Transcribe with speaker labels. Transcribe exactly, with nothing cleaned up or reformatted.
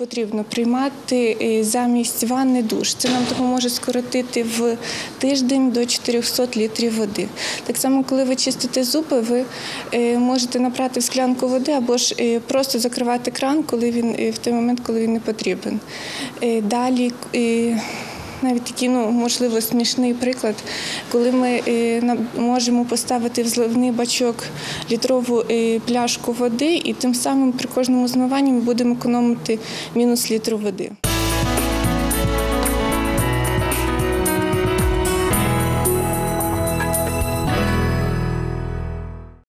Speaker 1: потрібно приймати замість ванни душ. Це нам допоможе скоротити в тиждень до чотирьохсот літрів води. Так само, коли ви чистите зуби, ви можете набрати в склянку води або ж просто закривати кран, коли він, в той момент, коли він не потрібен. Далі навіть такий, ну, можливо, смішний приклад, коли ми можемо поставити в зливний бачок літрову пляшку води і тим самим при кожному змиванні ми будемо економити мінус літру води.